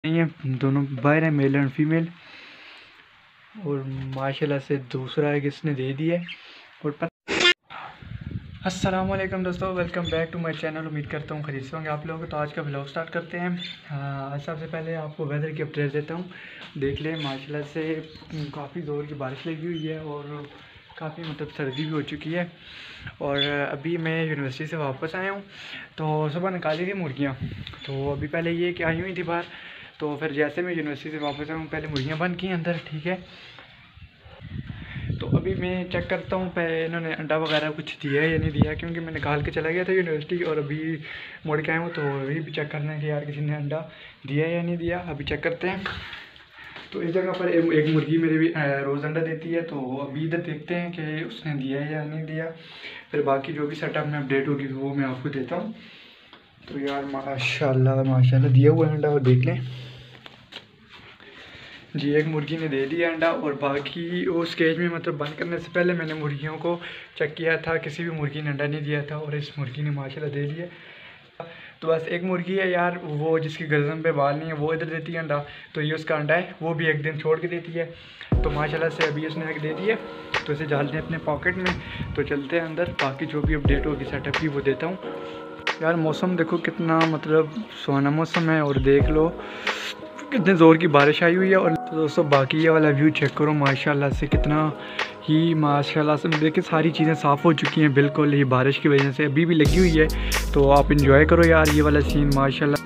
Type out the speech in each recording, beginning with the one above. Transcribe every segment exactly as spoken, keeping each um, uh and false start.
नहीं है, दोनों बाहर हैं, मेल एंड फीमेल। और माशाल्लाह से दूसरा एक इसने दे दिया है। और पत... अस्सलामुअलैकुम दोस्तों, welcome back to my channel. उम्मीद करता हूँ खरीद से होंगे आप लोगों को। तो आज का व्लॉग स्टार्ट करते हैं। आज सबसे पहले आपको वेदर की अपडेट देता हूँ। देख लें, माशाल्लाह से काफ़ी ज़ोर की बारिश लगी हुई है और काफ़ी मतलब सर्दी भी हो चुकी है। और अभी मैं यूनिवर्सिटी से वापस आया हूँ, तो सुबह निकाली थी मुर्गियाँ। तो अभी पहले ये कि आई हुई थी बाहर, तो फिर जैसे मैं यूनिवर्सिटी से वापस आया हूँ पहले मुर्गियाँ बंद की अंदर, ठीक है। तो अभी मैं चेक करता हूँ पहले इन्होंने अंडा वगैरह कुछ दिया है या नहीं दिया, क्योंकि मैं निकाल के चला गया था यूनिवर्सिटी और अभी मुड़ के आया हूँ। तो अभी भी चेक करना है कि यार किसी ने अंडा दिया है या नहीं दिया। अभी चेक करते हैं। तो इस जगह पर एक मुर्गी मेरी भी रोज़ अंडा देती है, तो अभी इधर देखते हैं कि उसने दिया है या नहीं दिया। फिर बाकी जो भी सेटअप में अपडेट होगी वो मैं आपको देता हूँ। तो यार माशाल्लाह माशाल्लाह दिया हुआ अंडा, और देख लें जी, एक मुर्गी ने दे दिया अंडा। और बाकी उस केज में मतलब बंद करने से पहले मैंने मुर्गियों को चेक किया था, किसी भी मुर्गी ने अंडा नहीं दिया था, और इस मुर्गी ने माशाल्लाह दे दिया। तो बस एक मुर्गी है यार, वो जिसकी गर्दन पे बाल नहीं है, वो इधर देती है अंडा। तो ये उसका अंडा है, वो भी एक दिन छोड़ के देती है। तो माशाल्लाह से अभी उसने एक दे दिया, तो इसे डालते हैं अपने पॉकेट में। तो चलते हैं अंदर, बाकी जो भी अपडेट होगी सेटअप की वो देता हूँ। यार मौसम देखो कितना मतलब सुहाना मौसम है, और देख लो कितने ज़ोर की बारिश आई हुई है। और तो दोस्तों बाकी ये वाला व्यू चेक करो, माशाल्लाह से कितना ही माशाल्लाह से देखिए सारी चीज़ें साफ़ हो चुकी हैं बिल्कुल ही बारिश की वजह से, अभी भी लगी हुई है। तो आप इंजॉय करो यार ये वाला सीन माशाल्लाह।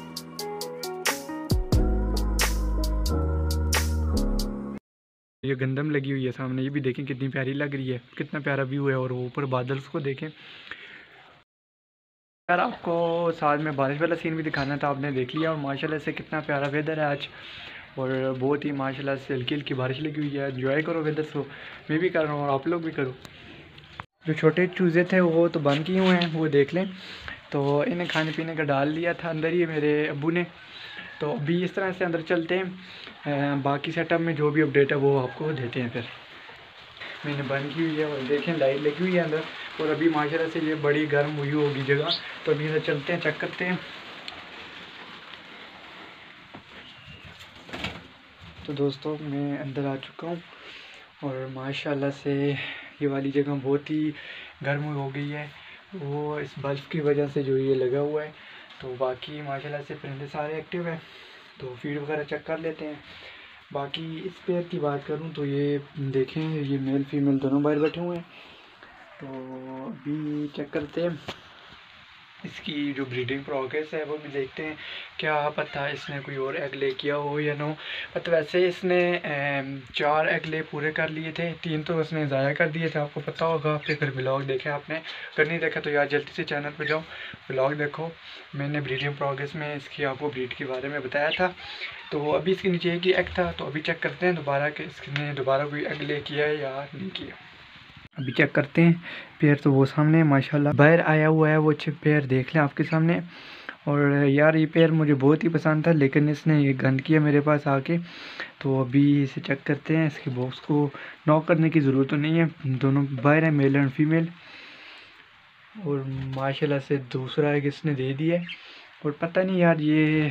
ये गंदम लगी हुई है सामने, ये भी देखें कितनी प्यारी लग रही है, कितना प्यारा व्यू है। और ऊपर बादल को देखें यार, आपको साथ में बारिश वाला सीन भी दिखाना था, आपने देख लिया। और माशाल्लाह से कितना प्यारा वेदर है आज, और बहुत ही माशाल्लाह से हल्की हल्की बारिश लगी हुई है। एंजॉय करो वेदर को, मैं भी कर रहा हूँ और आप लोग भी करो। जो छोटे चूज़े थे वो तो बंद किए हुए हैं, वो देख लें। तो इन्हें खाने पीने का डाल दिया था अंदर ही मेरे अब्बू ने। तो अभी इस तरह से अंदर चलते हैं, बाकी सेटअप में जो भी अपडेट है वो आपको देते हैं। फिर मैंने बंद की हुई है और देखें लाइट लगी हुई है अंदर, और अभी माशाल्लाह से ये बड़ी गर्म हुई होगी जगह। तो अभी इधर चलते हैं, चेक करते हैं। तो दोस्तों मैं अंदर आ चुका हूँ, और माशाल्लाह से ये वाली जगह बहुत ही गर्म हो गई है, वो इस बल्ब की वजह से जो ये लगा हुआ है। तो बाकी माशाल्लाह से परिंदे सारे एक्टिव हैं, तो फीड वगैरह चेक कर लेते हैं। बाकी इस पेयर की बात करूं तो ये देखें, ये मेल फीमेल दोनों बाहर बैठे हुए हैं। तो अभी चेक करते हैं इसकी जो ब्रीडिंग प्रोग्रेस है वो भी देखते हैं। क्या पता इसने कोई और एग ले किया हो या नो। तो वैसे इसने चार एग ले पूरे कर लिए थे, तीन तो उसने ज़ाया कर दिए थे, आपको पता होगा। आपके फिर व्लॉग देखे आपने, अगर नहीं देखा तो यार जल्दी से चैनल पर जाओ, व्लॉग देखो। मैंने ब्रीडिंग प्रोग्रेस में इसकी आपको ब्रीड के बारे में बताया था। तो अभी इसके नीचे एक ही एग था, तो अभी चेक करते हैं दोबारा कि इसने दोबारा कोई एग ले किया है या नहीं किया। अभी चेक करते हैं। पेयर तो वो सामने है माशाल्लाह, बाहर आया हुआ है वो पेयर, देख लें आपके सामने। और यार ये पेयर मुझे बहुत ही पसंद था, लेकिन इसने ये गंद किया मेरे पास आके। तो अभी इसे चेक करते हैं। इसके बॉक्स को नॉक करने की ज़रूरत तो नहीं है, दोनों बाहर हैं, मेल एंड फीमेल। और माशाल्लाह से दूसरा एक इसने दे दिया है। और पता नहीं यार, ये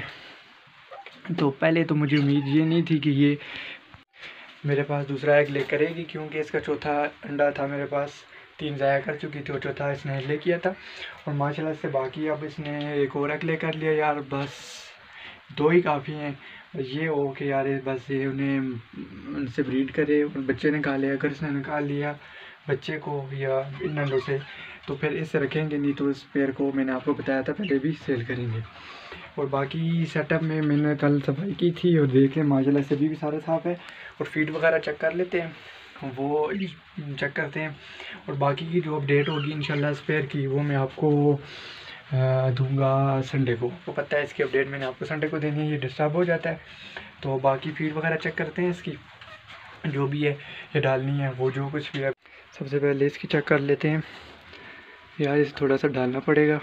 तो पहले तो मुझे उम्मीद ये नहीं थी कि ये मेरे पास दूसरा एग ले करेगी, क्योंकि इसका चौथा अंडा था मेरे पास, तीन ज़ाया कर चुकी थी और चौथा इसने ले किया था। और माशाल्लाह से बाकी अब इसने एक और एग ले कर लिया यार, बस दो ही काफ़ी हैं। ये हो कि यार बस ये उन्हें उनसे ब्रीड करे और बच्चे निकाले। अगर इसने निकाल लिया बच्चे को या इन अंडों से, तो फिर इसे रखेंगे, नहीं तो इस पेयर को मैंने आपको बताया था पहले भी सेल करेंगे। और बाकी सेटअप में मैंने कल सफाई की थी, और देख लें माशाल्लाह से अभी भी सारा साफ़ है। और फीड वगैरह चेक कर लेते हैं, वो चेक करते हैं। और बाकी की जो अपडेट होगी इंशाल्लाह इस पेयर की, वो मैं आपको दूंगा संडे को। तो पता है इसकी अपडेट मैंने आपको संडे को देनी है, ये डिस्टर्ब हो जाता है। तो बाकी फीड वगैरह चेक करते हैं इसकी, जो भी है ये डालनी है, वो जो कुछ भी है। सबसे पहले इसकी चेक कर लेते हैं यार, इसे थोड़ा सा डालना पड़ेगा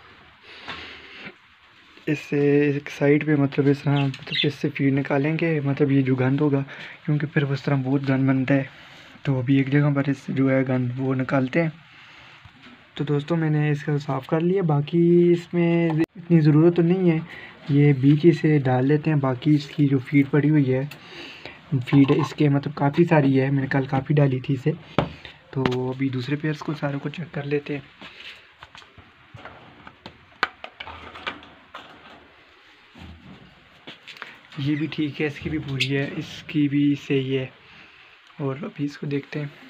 इससे एक साइड पे, मतलब इस तरह, मतलब इससे फीड निकालेंगे, मतलब ये जो गंद होगा, क्योंकि फिर उस तरह बहुत गंद बनता है। तो अभी एक जगह पर इस जो है गंद वो निकालते हैं। तो दोस्तों मैंने इसका साफ़ कर लिया, बाकी इसमें इतनी ज़रूरत तो नहीं है, ये बीच इसे डाल लेते हैं। बाकी इसकी जो फीड पड़ी हुई है, फीड इसके मतलब काफ़ी सारी है, मैंने कल काफ़ी डाली थी इसे। तो अभी दूसरे पेयर्स को सारों को चेक कर लेते हैं। ये भी ठीक है, इसकी भी पूरी है, इसकी भी सही है। और अभी इसको देखते हैं,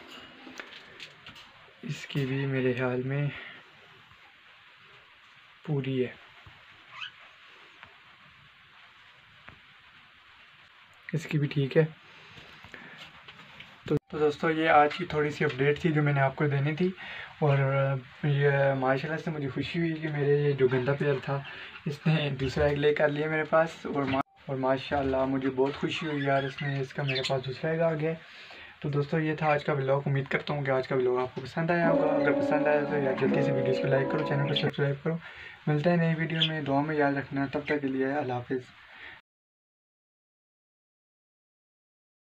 इसकी भी मेरे ख्याल में पूरी है, इसकी भी ठीक है। तो, तो दोस्तों ये आज की थोड़ी सी अपडेट थी जो मैंने आपको देनी थी। और ये माशाल्लाह से मुझे खुशी हुई कि मेरे ये जो गंदा पेयर था इसने दूसरा एग ले कर लिया मेरे पास। और मा, और माशाल्लाह मुझे बहुत खुशी हुई यार, इसने इसका मेरे पास दूसरा एग आ गया। तो दोस्तों ये था आज का व्लॉग। उम्मीद करता हूँ कि आज का व्लॉग आपको पसंद आया होगा। अगर पसंद आया तो यार जल्दी से वीडियोज़ को लाइक करो, चैनल को सब्सक्राइब करो। मिलते हैं नई वीडियो में, दुआ में याद रखना। तब तक के लिए अल्लाह हाफिज़।